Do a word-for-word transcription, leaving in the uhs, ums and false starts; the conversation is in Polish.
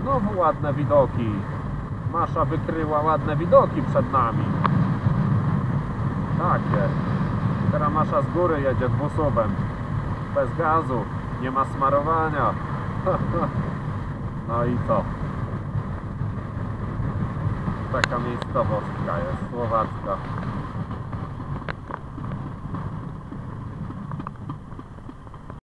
Znowu ładne widoki. Masza wykryła ładne widoki przed nami. Takie. Teraz Masza z góry jedzie dwusuwem. Bez gazu. Nie ma smarowania. No i co? Taka miejscowośćka jest, słowacka.